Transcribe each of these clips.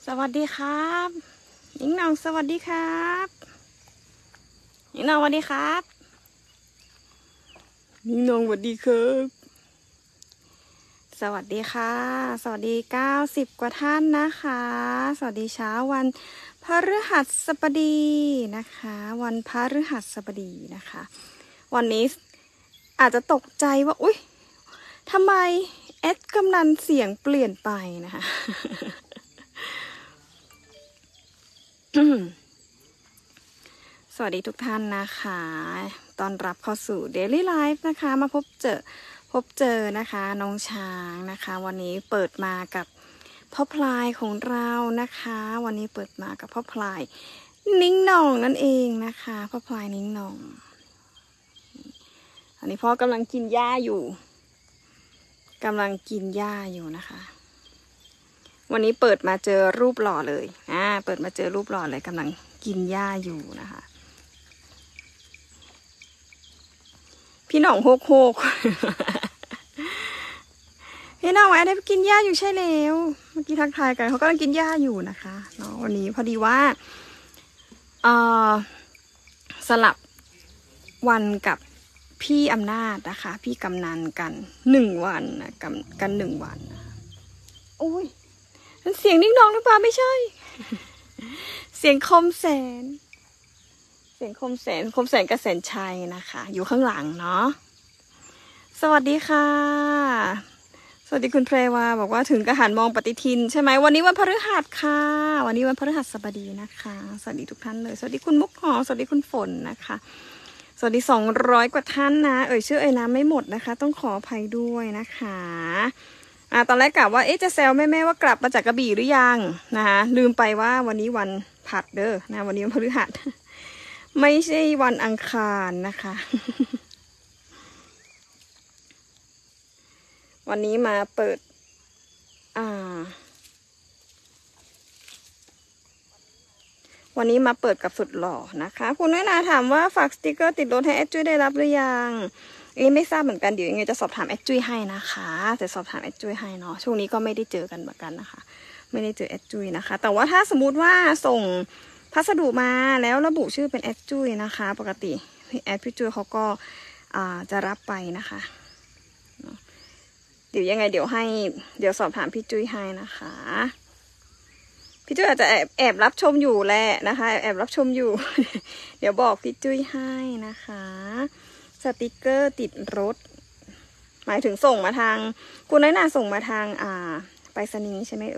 สวัสดีครับหญิงหน่องสวัสดีครับหญิงหน่องสวัสดีครับหญิงหน่องสวัสดีครับสวัสดีค่ะสวัสดี90กว่าท่านนะคะสวัสดีเช้าวันพฤหัสบดีนะคะวันพฤหัสบดีนะคะวันนี้อาจจะตกใจว่าอุ๊ยทำไมแอดกำนันเสียงเปลี่ยนไปนะคะ สวัสดีทุกท่านนะคะต้อนรับเข้าสู่ Daily Life นะคะมาพบเจอนะคะน้องช้างนะคะวันนี้เปิดมากับพ่อพลายของเรานะคะวันนี้เปิดมากับพ่อพลายนิ้งหน่องนั่นเองนะคะพ่อพลายนิ้งหน่องอันนี้พ่อกำลังกินหญ้าอยู่นะคะวันนี้เปิดมาเจอรูปหล่อเลยเปิดมาเจอรูปหล่อเลยกำลังกินหญ้าอยู่นะคะพี่หน่องโฮก พี่หน่องแอบได้กินหญ้าอยู่ใช่แล้วเมื่อกี้ทักทายกันเขากำลังกินหญ้าอยู่นะคะเนาะวันนี้พอดีว่าสลับวันกับพี่อำนาจนะคะพี่กำนันกัน1 วันนะกัน1 วันนะโอ้ยนั่นเสียงนิ้งนองหรือเปล่าไม่ใช่ เสียงคมแสนกระแสนชัยนะคะอยู่ข้างหลังเนาะสวัสดีค่ะสวัสดีคุณเพรวาบอกว่าถึงกระหันมองปฏิทินใช่ไหมวันนี้วันพฤหัสค่ะวันนี้วันพฤหัสบดีนะคะสวัสดีทุกท่านเลยสวัสดีคุณมุกหอสวัสดีคุณฝนนะคะสวัสดี200 กว่าท่านนะชื่อน้ำไม่หมดนะคะต้องขออภัยด้วยนะคะตอนแรกกะว่าจะแซวแม่ว่ากลับมาจากกระบี่หรือยังนะคะลืมไปว่าวันนี้วันผัดเด้อนะวันนี้วันพฤหัสไม่ใช่วันอังคารนะคะวันนี้มาเปิดวันนี้มาเปิดกับสุดหล่อนะคะคุณน้อยนาถามว่าฝากสติกเกอร์ติดรถให้แอดจุ้ยได้รับหรือยังไม่ทราบเหมือนกันเดี๋ยวยังไงจะสอบถามแอดจุ้ยให้นะคะจะสอบถามแอดจุ้ยให้เนาะช่วงนี้ก็ไม่ได้เจอกันเหมือนกันนะคะไม่ได้เจอแอดจุ้ยนะคะแต่ว่าถ้าสมมุติว่าส่งพัสดุมาแล้วระบุชื่อเป็นแอดจุ้ยนะคะปกติแอดพี่จุ้ยเขาก็จะรับไปนะคะเดี๋ยวยังไงเดี๋ยวสอบถามพี่จุ้ยให้นะคะพี่จุ้ยอาจจะแอบรับชมอยู่แหละนะคะแอบรับชมอยู่ เดี๋ยวบอกพี่จุ้ยให้นะคะสติกเกอร์ติดรถหมายถึงส่งมาทางคุณน้อยนาส่งมาทางไปรษณีย์ใช่ไหม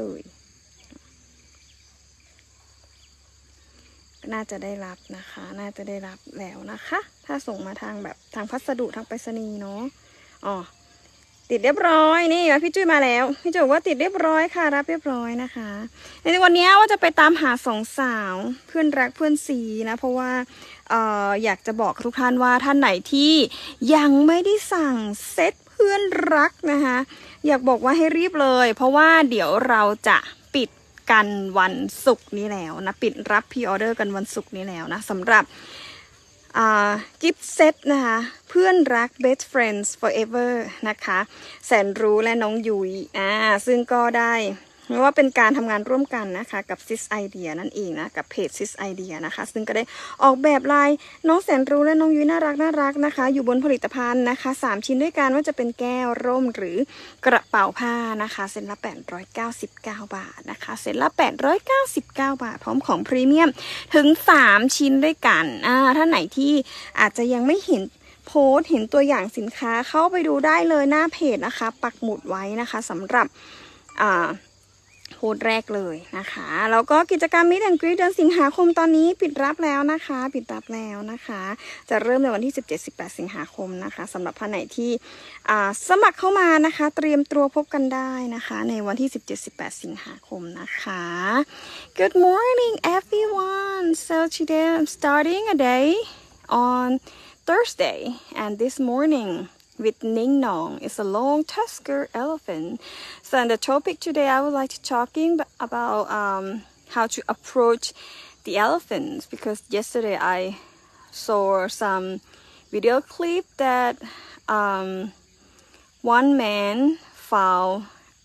น่าจะได้รับนะคะน่าจะได้รับแล้วนะคะถ้าส่งมาทางแบบทางพัสดุทางไปรษณีย์เนาะติดเรียบร้อยนี่พี่จุ้ยมาแล้วพี่จุ้ยว่าติดเรียบร้อยค่ะรับเรียบร้อยนะคะในวันนี้ว่าจะไปตามหา2 สาวเพื่อนรักเพื่อนซีนะเพราะว่าอยากจะบอกทุกท่านว่าท่านไหนที่ยังไม่ได้สั่งเซตเพื่อนรักนะคะอยากบอกว่าให้รีบเลยเพราะว่าเดี๋ยวเราจะปิดกันวันศุกร์นี้แล้วนะปิดรับพรีออเดอร์กันวันศุกร์นี้แล้วนะสำหรับกิฟต์เซตนะคะเพื่อนรัก best friends forever นะคะแสนรู้และน้องยุ้ยซึ่งก็ได้ว่าเป็นการทำงานร่วมกันนะคะกับ Sis Idea นั่นเองนะกับเพจ Sis Idea นะคะซึ่งก็ได้ออกแบบลายน้องแสนรู้และน้องยุ้ยน่ารักนะคะอยู่บนผลิตภัณฑ์นะคะ3 ชิ้นด้วยกันว่าจะเป็นแก้วร่มหรือกระเป๋าผ้านะคะเซ็นละ899 บาทนะคะเซ็นละ899 บาทพร้อมของพรีเมียมถึง3 ชิ้นด้วยกันถ้าไหนที่อาจจะยังไม่เห็นโพสเห็นตัวอย่างสินค้าเข้าไปดูได้เลยหน้าเพจนะคะปักหมุดไว้นะคะสำหรับโพสแรกเลยนะคะแล้วก็กิจกรรมมิตรแอนด์กรี๊ดเดือนสิงหาคมตอนนี้ปิดรับแล้วนะคะจะเริ่มในวันที่17-18 สิงหาคมนะคะสำหรับท่านไหนที่สมัครเข้ามานะคะเตรียมตัวพบกันได้นะคะในวันที่17-18 สิงหาคมนะคะ Good morning everyone so today I'm starting a day on Thursday and this morning with Ning Nong is a long tusker elephant. So in the topic today, I would like to talking about how to approach the elephants because yesterday I saw some video clip that one man found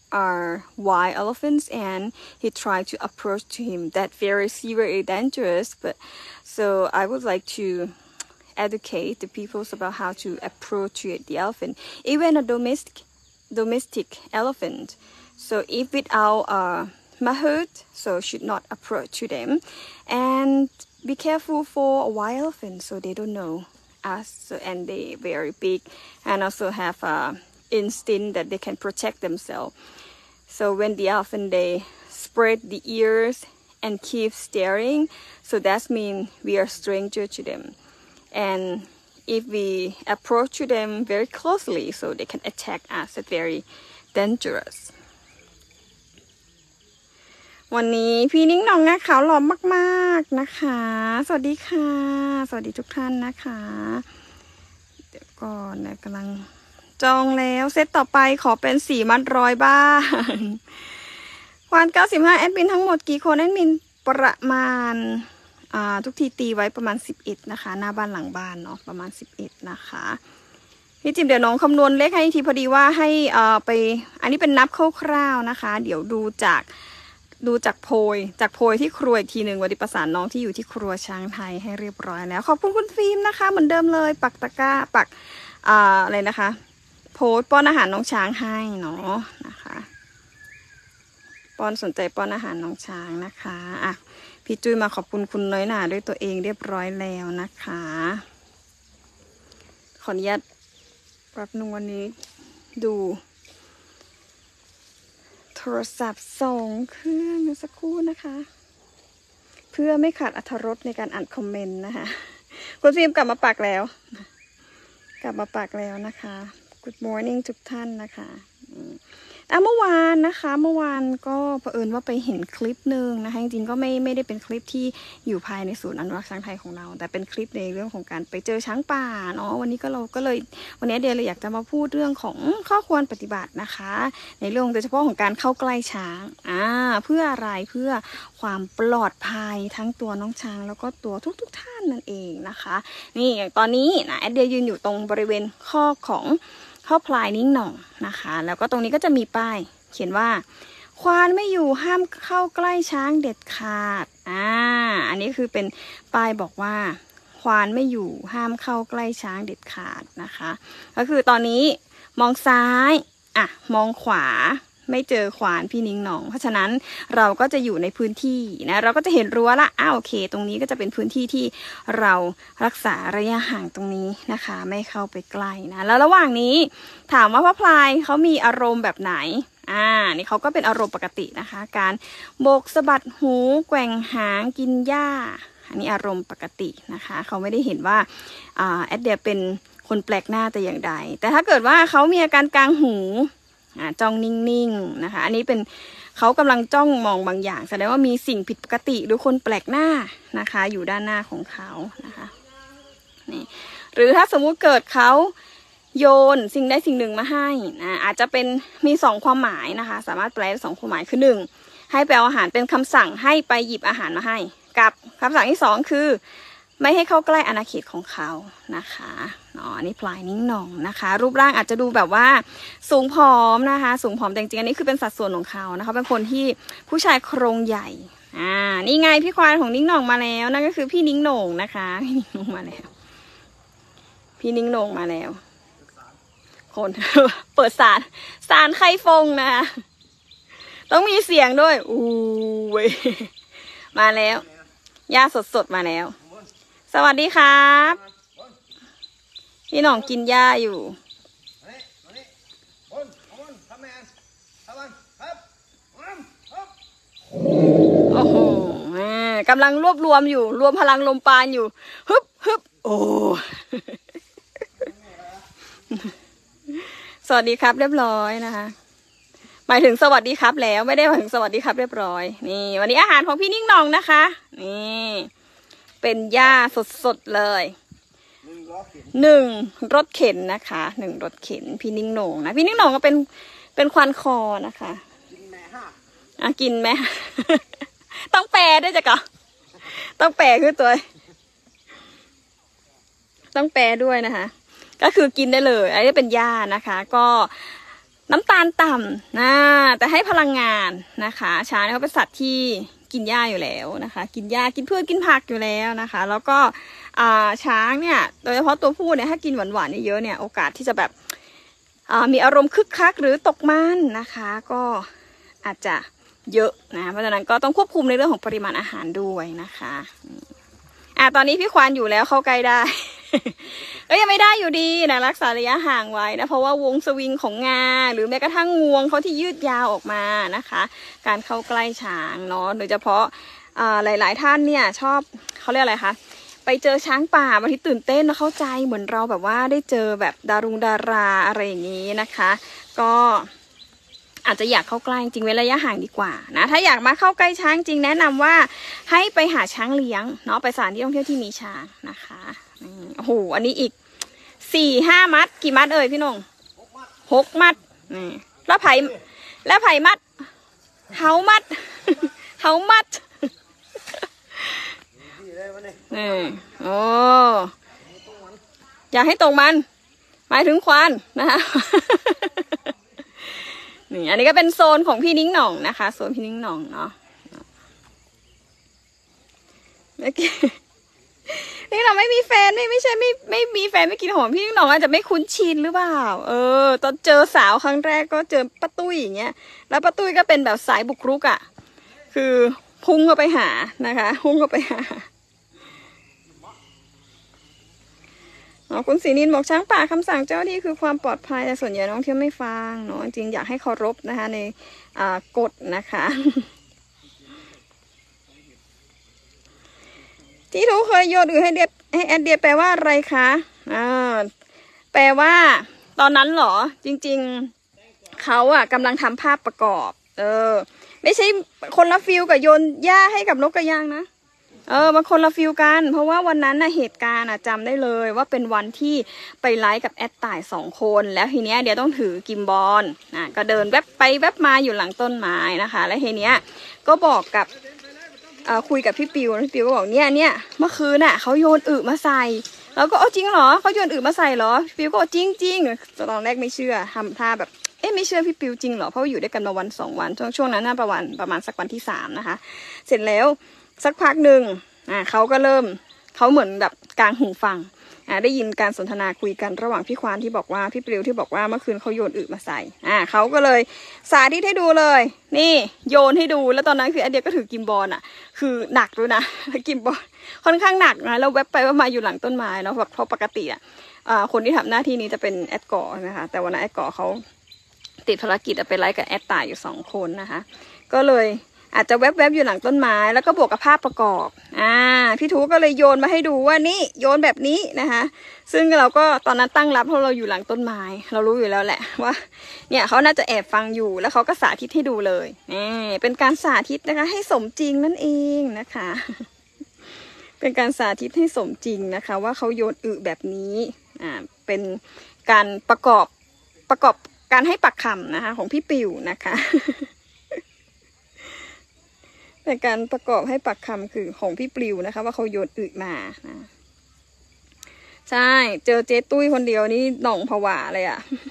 are wild elephants, and he tried to approach to him. That very dangerous. But so I would like to educate the people about how to approach the elephant, even a domestic elephant. So if without mahout, so should not approach to them, and be careful for a wild elephant, so they don't know us, so, and they very big and also have instinct that they can protect themselves. So when the elephant they spread the ears and keep staring, so that means we are stranger to them, and if we approach to them very closely, so they can attack us. It's very dangerous. วันนี้พี่นิ้งหน่องงาขาวหล่อมากๆนะคะสวัสดีค่ะสวัสดีทุกท่านนะคะเดี๋ยวก่อนนะกำลังจองแล้วเซตต่อไปขอเป็น4 มัดร้อยบ้างวัน95แอดมินทั้งหมดกี่คนแอดมินประมาณทุกทีตีไว้ประมาณ11นะคะหน้าบ้านหลังบ้านเนาะประมาณ11นะคะพี่จิมเดี๋ยวน้องคำนวณเลขให้ทีพอดีว่าให้ไปอันนี้เป็นนับคร่าวๆนะคะเดี๋ยวดูจากโพยที่ครัวอีกทีหนึ่งวันนี้ประสานน้องที่อยู่ที่ครัวช้างไทยให้เรียบร้อยแล้วขอบคุณคุณฟิล์มนะคะเหมือนเดิมเลยปักตะกร้าปักอะไรนะคะโพสป้อนอาหารน้องช้างให้เนาะนะคะป้อนสนใจป้อนอาหารน้องช้างนะคะอ่ะพี่จุ้ยมาขอบคุณคุณน้อยหนาด้วยตัวเองเรียบร้อยแล้วนะคะขออนุญาตแป๊บนึงวันนี้ดูโทรศัพท์2 เครื่องสักครู่นะคะเพื่อไม่ขาดอรรถรสในการอ่านคอมเมนต์นะคะคุณฟิล์มกลับมาปักแล้วนะคะ Good morning ทุกท่านนะคะเมื่อวานนะคะเมื่อวานก็เผอิญว่าไปเห็นคลิปหนึ่งนะคะจริงๆก็ไม่ได้เป็นคลิปที่อยู่ภายในศูนย์อนุรักษ์ช้างไทยของเราแต่เป็นคลิปในเรื่องของการไปเจอช้างป่าเนาะวันนี้เราก็เลยวันนี้เดียเลยอยากจะมาพูดเรื่องของข้อควรปฏิบัตินะคะในเรื่องโดยเฉพาะของการเข้าใกล้ช้างเพื่ออะไรเพื่อความปลอดภัยทั้งตัวน้องช้างแล้วก็ตัวทุกท่านนั่นเองนะคะนี่อย่างตอนนี้นะเดียยืนอยู่ตรงบริเวณข้อของข้อพลายนิ้งหน่องนะคะแล้วก็ตรงนี้ก็จะมีป้ายเขียนว่าควานไม่อยู่ห้ามเข้าใกล้ช้างเด็ดขาดอันนี้คือเป็นป้ายบอกว่าควานไม่อยู่ห้ามเข้าใกล้ช้างเด็ดขาดนะคะก็คือตอนนี้มองซ้ายมองขวาไม่เจอควานพี่นิ้งหน่องเพราะฉะนั้นเราก็จะอยู่ในพื้นที่นะเราก็จะเห็นรั้วละโอเคตรงนี้ก็จะเป็นพื้นที่ที่เรารักษาระยะห่างตรงนี้นะคะไม่เข้าไปใกล้นะแล้วระหว่างนี้ถามว่าพระพลายเขามีอารมณ์แบบไหนนี่เขาก็เป็นอารมณ์ปกตินะคะการโบกสะบัดหูแกว่งหางกินหญ้าอันนี้อารมณ์ปกตินะคะเขาไม่ได้เห็นว่าแอดเดียเป็นคนแปลกหน้าแต่อย่างใดแต่ถ้าเกิดว่าเขามีอาการกางหูจ้องนิ่งๆนะคะอันนี้เป็นเขากำลังจ้องมองบางอย่างแสดงว่ามีสิ่งผิดปกติหรือคนแปลกหน้านะคะอยู่ด้านหน้าของเขานะคะนี่หรือถ้าสมมุติเกิดเขาโยนสิ่งใดสิ่งหนึ่งมาให้อาจจะเป็นมี2 ความหมายนะคะสามารถแปลได้2 ความหมายคือ1ให้ไปเอาอาหารเป็นคำสั่งให้ไปหยิบอาหารมาให้กับคำสั่งที่2คือไม่ให้เข้าใกล้อาณาเขตของเขานะคะอันนี้พลายนิ้งหน่องนะคะรูปร่างอาจจะดูแบบว่าสูงผอมนะคะสูงผอมแต่จริงๆอันนี้คือเป็นสัดส่วนของเขานะคะเป็นคนที่ผู้ชายโครงใหญ่นี่ไงพี่ควานของนิ้งหน่องมาแล้วนั่นก็คือพี่นิ้งโหน่งนะคะพี่นิ้งโหน่งมาแล้วคน เปิดสารไข่ฟงนะต้องมีเสียงด้วยเว้ยมาแล้วย่าสดมาแล้วสวัสดีครับพี่หน่องกินหญ้าอยู่โอ้โหกำลังรวบรวมอยู่รวมพลังลมปราณอยู่ฮึบโอ้สวัสดีครับเรียบร้อยนะคะหมายถึงสวัสดีครับแล้วไม่ได้หมายถึงสวัสดีครับเรียบร้อยนี่วันนี้อาหารของพี่นิ้งหน่องนะคะนี่เป็นหญ้าสดๆเลย1 รถเข็นนะคะ1 รถเข็นพี่นิ้งโหน่งนะพี่นิ้งโหน่งก็เป็นควานคอนะคะกินแม่ต้องแปลด้วยจ้ะก่อนต้องแปลคือตัวต้องแปลด้วยนะคะก็คือกินได้เลยอันนี้เป็นหญ้านะคะก็น้ำตาลต่ำแต่ให้พลังงานนะคะช้างเขาเป็นสัตว์ที่กินหญ้าอยู่แล้วนะคะกินหญ้ากินพืชกินผักอยู่แล้วนะคะแล้วก็ช้างเนี่ยโดยเฉพาะตัวผู้เนี่ยถ้ากินหวานๆเยอะเนี่ยโอกาสที่จะแบบมีอารมณ์คึกคักหรือตกมันนะคะก็อาจจะเยอะนะเพราะฉะนั้นก็ต้องควบคุมในเรื่องของปริมาณอาหารด้วยนะคะตอนนี้พี่ควานอยู่แล้วเข้าใกล้ได้ ก็ยังไม่ได้อยู่ดีนะรักษาระยะห่างไว้นะเพราะว่าวงสวิงของงาหรือแม้กระทั่งงวงเขาที่ยืดยาวออกมานะคะการเข้าใกล้ช้างเนาะโดยเฉพาะหลายๆท่านเนี่ยชอบเขาเรียกอะไรคะไปเจอช้างป่าบางทีตื่นเต้นแล้วเข้าใจเหมือนเราแบบว่าได้เจอแบบดาราอะไรอย่างนี้นะคะก็อาจจะอยากเข้าใกล้จริงเว้นระยะห่างดีกว่านะถ้าอยากมาเข้าใกล้ช้างจริงแนะนำว่าให้ไปหาช้างเลี้ยงเนาะไปสถานที่ท่องเที่ยวที่มีช้างนะคะโอ้โหอันนี้อีก4-5 มัดกี่มัดเอ่ยพี่นง6 มัดนี่แล้วไผ่มัดเฮามัด เฮามัดนี่โอ้อยากให้ตรงมันหมายถึงควานนะคะ นี่อันนี้ก็เป็นโซนของพี่นิ้งหน่องนะคะโซนพี่นิ้งหน่องเนาะเมื่อกี้นี่เราไม่มีแฟนไม่ใช่ไม่มีแฟนไม่กินหอมพี่นิ้งหน่องอาจจะไม่คุ้นชินหรือเปล่าตอนเจอสาวครั้งแรกก็เจอป้าตุ้ยอย่างเงี้ยแล้วป้าตุ้ยก็เป็นแบบสายบุกรุกอ่ะคือพุ่งเข้าไปหานะคะพุ่งเข้าไปหาคุณศรีนินบอกช้างป่าคำสั่งเจ้าที่คือความปลอดภัยแต่ส่วนใหญ่น้องเที่ยวไม่ฟังเนาะจริงอยากให้เคารพนะคะในกฎนะคะที่ทุกเคยโยนให้แอดเดียแปลว่าอะไรคะแปลว่าตอนนั้นเหรอจริงๆเขากำลังทำภาพประกอบไม่ใช่คนละฟิลกับโยนหญ้าให้กับนกกระยางนะมันคนละฟิลกันเพราะว่าวันนั้นเหตุการณ์จำได้เลยว่าเป็นวันที่ไปไลฟ์กับแอดต่าย2 คนแล้วทีเนี้ยเดี๋ยวต้องถือกิมบอลก็เดินแวบไปแวบมาอยู่หลังต้นไม้นะคะแล้วทีเนี้ยก็บอกกับคุยกับพี่ปิวก็บอกเนี่ยเมื่อคืนเขาโยนอึมาใส่แล้วก็จริงเหรอเขาโยนอึมาใส่เหรอปิวก็จริงตอนแรกไม่เชื่อทำท่าแบบไม่เชื่อพี่ปิวจริงเหรอเพราะอยู่ด้วยกันมาวัน2 วันช่วงนั้นน่าประมาณสักวันที่3นะคะเสร็จแล้วสักพักหนึ่งเขาก็เริ่มเขาเหมือนแบบกลางหูฟังได้ยินการสนทนาคุยกันระหว่างพี่ควานที่บอกว่าพี่ปลิวที่บอกว่าเมื่อคืนเขาโยนอึมาใส่เขาก็เลยสาธิตให้ดูเลยนี่โยนให้ดูแล้วตอนนั้นคือไอเดียก็ถือกิมบอลคือหนักด้วยนะกิมบอลค่อนข้างหนักนะแล้วแวบไปว่ามาอยู่หลังต้นไม้เนาะแบบเพราะปกติคนที่ทำหน้าที่นี้จะเป็นแอดก่อนะคะแต่วันนั้นแอดก่อเขาติดภารกิจไปไลฟ์กับแอดตายอยู่2 คนนะคะก็เลยอาจจะแวบๆอยู่หลังต้นไม้แล้วก็บวกกับภาพประกอบพี่ทูก็เลยโยนมาให้ดูว่านี่โยนแบบนี้นะคะซึ่งเราก็ตอนนั้นตั้งรับเพราะเราอยู่หลังต้นไม้เรารู้อยู่แล้วแหละว่าเนี่ยเขาน่าจะแอบฟังอยู่แล้วเขาก็สาธิตให้ดูเลยเป็นการสาธิตนะคะให้สมจริงนั่นเองนะคะเป็นการสาธิตให้สมจริงนะคะว่าเขาโยนอึแบบนี้เป็นการประกอบการให้ปักคำนะคะของพี่ปิวนะคะแต่การประกอบให้ปักคำคือของพี่ปลิวนะคะว่าเขาโยนอึมานะใช่เจอเจ๊ตุ้ยคนเดียวนี่หน่องผวาเลย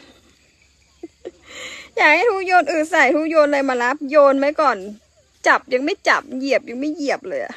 อยากให้ทุกโยนอึใส่ทุกโยนอะไรมารับโยนไว้ก่อนจับยังไม่จับเหยียบยังไม่เหยียบเลย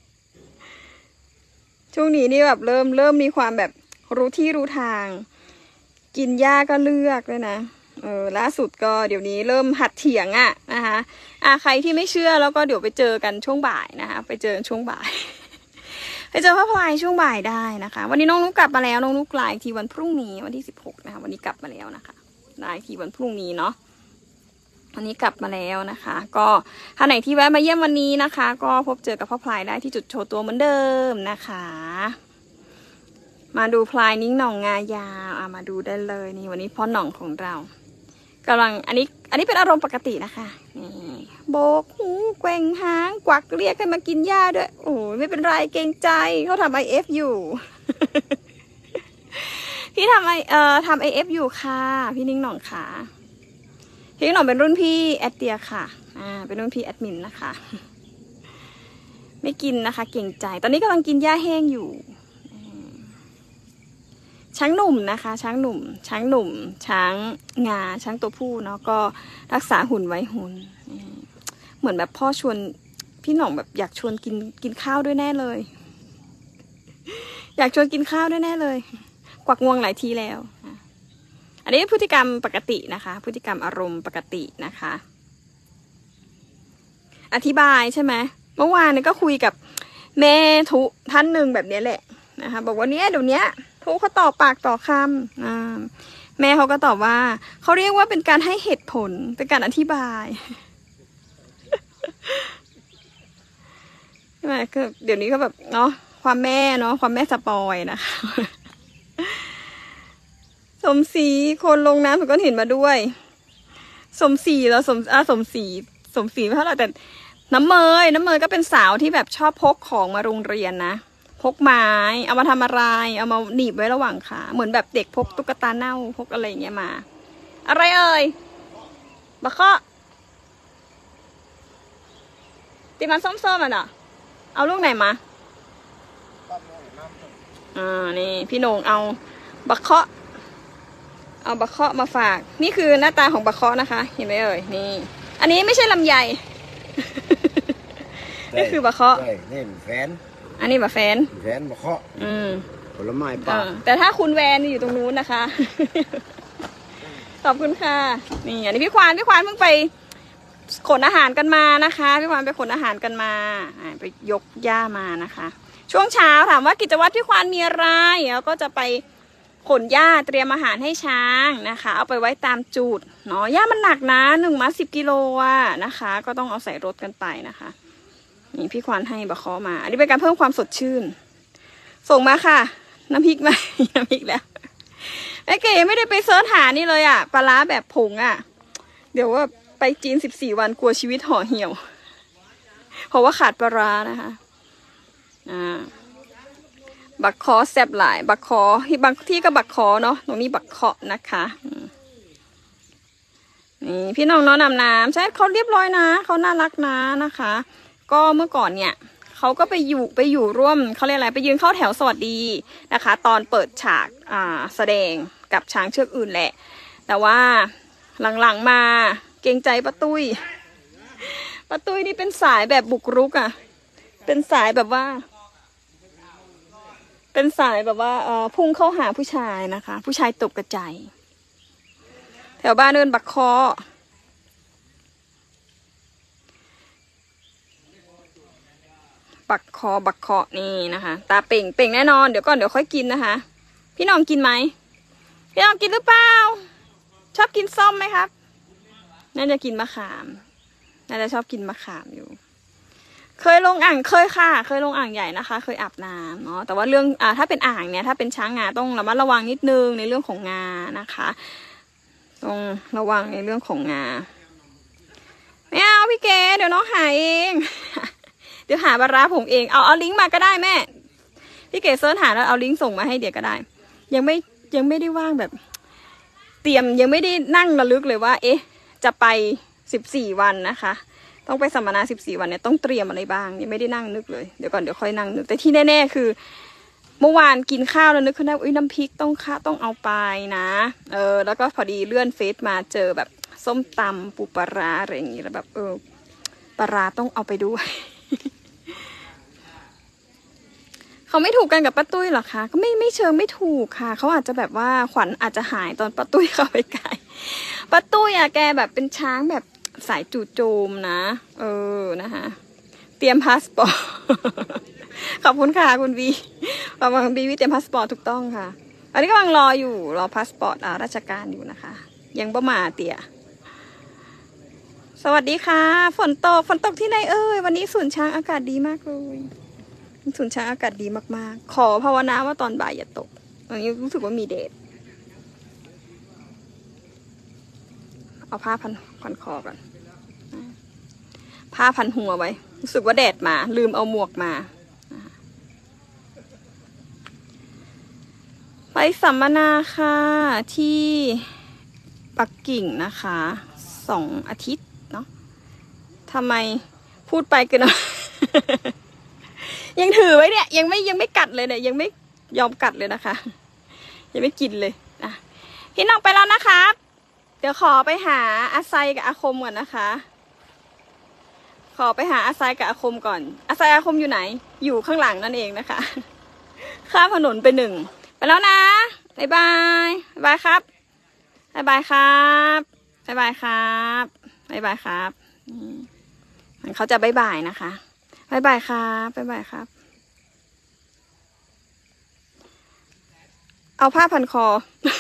ช่วงนี้นี่แบบเริ่มมีความแบบรู้ที่รู้ทางกินหญ้าก็เลือกเลยนะล่าสุดก็เดี๋ยวนี้เริ่มหัดเถียงนะคะใครที่ไม่เชื่อแล้วก็เดี๋ยวไปเจอกันช่วงบ่ายนะคะไปเจอช่วงบ่าย ไปเจอพ่อพลายช่วงบ่ายได้นะคะวันนี้น้องนุ๊กกลับมาแล้วน้องนุ๊กไลฟ์ทีวันพรุ่งนี้วันที่16นะคะวันนี้กลับมาแล้วนะคะไลฟ์ทีวันพรุ่งนี้เนาะวันนี้กลับมาแล้วนะคะก็ท่านไหนที่แวะมาเยี่ยมวันนี้นะคะก็พบเจอกับพ่อพลายได้ที่จุดโชว์ตัวเหมือนเดิมนะคะมาดูพลายนิ้งหน่องงายาวมาดูได้เลยนี่วันนี้พ่อหน่องของเรากำลังอันนี้เป็นอารมณ์ปกตินะคะนี่โบกหูแกว่งหางกวักเรียกให้มากินหญ้าด้วยโอ้ไม่เป็นไรเกรงใจเขาทำ IF อยู่ พี่ทำ IF อยู่ค่ะพี่นิ้งหน่องค่ะพี่นิ้งหน่องเป็นรุ่นพี่แอดเดียค่ะเป็นรุ่นพี่แอดมินนะคะไม่กินนะคะเกรงใจตอนนี้กำลังกินหญ้าแห้งอยู่ช้างหนุ่มนะคะ ช้างหนุ่ม ช้างงาช้างตัวผู้เนาะก็รักษาหุ่นไว้หุ่นเหมือนแบบพ่อชวนพี่หน่องแบบอยากชวนกินข้าวด้วยแน่เลย อยากชวนกินข้าวด้วยแน่เลยกวักงวงหลายทีแล้วอันนี้พฤติกรรมปกตินะคะพฤติกรรมอารมณ์ปกตินะคะอธิบายใช่ไหมเมื่อวานก็คุยกับแม่ทุท่านหนึ่งแบบนี้แหละนะคะบอกว่าเดี๋ยวนี้ทุเขาต่อปากต่อคำแม่เขาก็ตอบว่าเขาเรียกว่าเป็นการให้เหตุผลเป็นการอธิบายใช่ไหมก็เดี๋ยวนี้ก็แบบเนาะความแม่เนาะความแม่สปอยนะคะสมศรีคนลงน้ำถูกก้อนหินมาด้วยสมศรีแล้วสมศรีไม่เท่าไหร่แต่น้ำเมยก็เป็นสาวที่แบบชอบพกของมาโรงเรียนนะพกไม้เอามาทำอะไรเอามาหนีบไว้ระหว่างขาเหมือนแบบเด็กพกตุ๊กตาเน่าพกอะไรอย่างเงี้ยมาอะไรเอ่ยบะเคาะตีมันส้มๆอ่ะเนาะเอาลูกไหนมานี่พี่โหน่งเอาบะเคาะมาฝากนี่คือหน้าตาของบะเคาะนะคะเห็นไหมเอ่ยนี่อันนี้ไม่ใช่ลำไย นี่คือบะเคาะนี่แฟนอันนี้บะแฟนบะเคาะผลไม้ป่าแต่ถ้าคุณแวนอยู่ตรงนู้นนะคะ ขอบคุณค่ะนี่อันนี้พี่ควานเพิ่งไปขนอาหารกันมานะคะพี่ควานไปขนอาหารกันมาไปยกหญ้ามานะคะช่วงเช้าถามว่ากิจวัตรพี่ควานมีอะไรแล้วก็จะไปขนหญ้าเตรียมอาหารให้ช้างนะคะเอาไปไว้ตามจุดเนาะหญ้ามันหนักนะ1 มัด 10 กิโลอ่ะนะคะก็ต้องเอาใส่รถกันไปนะคะนี่พี่ควานให้บะเคาะมาอันนี้เป็นการเพิ่มความสดชื่นส่งมาค่ะน้ำพริกมา น้ำพริกแล้วแม่เก๋ไม่ได้ไปเสิร์ชหานี่เลยอ่ะปลาร้าแบบผงอ่ะเดี๋ยวว่าไปจีน14 วันกลัวชีวิตห่อเหี่ยวเพราะว่าขาดปลาร้านะคะบักคอแซ่บหลายบักคอที่บางที่ก็บักคอเนาะตรงนี้บักเคาะนะคะนี่พี่น้องน้ำน้ำใช่เขาเรียบร้อยนะเขาน่ารักนะนะคะก็เมื่อก่อนเนี่ยเขาก็ไปอยู่ร่วมเขาเรียกอะไรไปยืนเข้าแถวสวัสดีนะคะตอนเปิดฉากแสดงกับช้างเชือกอื่นแหละแต่ว่าหลังๆมาเกรงใจป้าตุ้ยนี่เป็นสายแบบบุกรุกอ่ะเป็นสายแบบว่าพุ่งเข้าหาผู้ชายนะคะผู้ชายตบกระจายแถวบ้านเดินบักคอนี่นะคะตาเป่งแน่นอนเดี๋ยวค่อยกินนะคะพี่น้องกินไหมพี่น้องกินหรือเปล่าชอบกินส้มไหมครับน่าจะกินมะขามน่าจะชอบกินมะขามอยู่เคยลงอ่างเคยลงอ่างใหญ่นะคะเคยอาบน้ำเนาะแต่ว่าเรื่องถ้าเป็นอ่างเนี่ยถ้าเป็นช้างงาต้องระมัดระวังนิดนึงในเรื่องของงานะคะต้องระวังในเรื่องของงาไม่เอาพี่เก๋เดี๋ยวน้องหาเอง เดี๋ยวหาปลาร้าผมเองเอาลิงก์มาก็ได้แม่พี่เก๋เสิร์ชหาแล้วเอาลิงก์ส่งมาให้เดี๋ยวก็ได้ยังไม่ได้ว่างแบบเตรียมยังไม่ได้นั่งระลึกเลยว่าจะไป14 วันนะคะต้องไปสัมมนา14 วันเนี่ยต้องเตรียมอะไรบ้างยังไม่ได้นั่งนึกเลยเดี๋ยวค่อยนั่งนึกแต่ที่แน่ๆคือเมื่อวานกินข้าวแล้วนึกขึ้นได้น้ำพริกต้องเอาไปนะแล้วก็พอดีเลื่อนเฟซมาเจอแบบส้มตำปูปลาร้าอะไรอย่างงี้แล้วแบบปลาร้าต้องเอาไปด้วย เขาไม่ถูกกันกับป้าตุ้ยหรอคะก็ไม่เชิงไม่ถูกค่ะเขาอาจจะแบบว่าขวัญอาจจะหายตอนป้าตุ้ยเข้าไปไกลป้าตุ้ยแกแบบเป็นช้างแบบสายจู่โจมนะนะคะเตรียมพาสปอร์ต ขอบคุณค่ะคุณบีขอบคุณบีวิเตรียมพาสปอร์ตถูกต้องค่ะอันนี้กำลังรอพาสปอร์ตราชการอยู่นะคะยังบ่มาเตี่ยสวัสดีค่ะฝนตกที่ไหนวันนี้ศูนย์ช้างอากาศดีมากเลยศูนย์ช้างอากาศดีมากๆขอภาวนาว่าตอนบ่ายอย่าตกวันนี้รู้สึกว่ามีแดดเอาผ้าพันคอก่อนผ้าพันหัวไว้รู้สึกว่าแดดมาลืมเอาหมวกมาไปสัมมนาค่ะที่ปักกิ่งนะคะ2 อาทิตย์เนาะทำไมพูดไปกันเนาะ ยังถือไว้เนี่ยยังไม่กัดเลยเนี่ยยังไม่ยอมกัดเลยนะคะยังไม่กินเลยอ่ะพี่น้องไปแล้วนะครับ เดี๋ยวขอไปหาอาไซกับอาคมก่อนนะคะ ขอไปหาอาไซกับอาคมก่อนอาไซอาคมอยู่ไหนอยู่ข้างหลังนั่นเองนะคะข้ามถนนไป1ไปแล้วนะบ๊ายบายบ๊ายบายครับบ๊ายบายครับบ๊ายบายครับบ๊ายบายครับเขาจะบ๊ายบายนะคะบ๊ายบายครับบ๊ายบายครับเอาผ้าพันคอ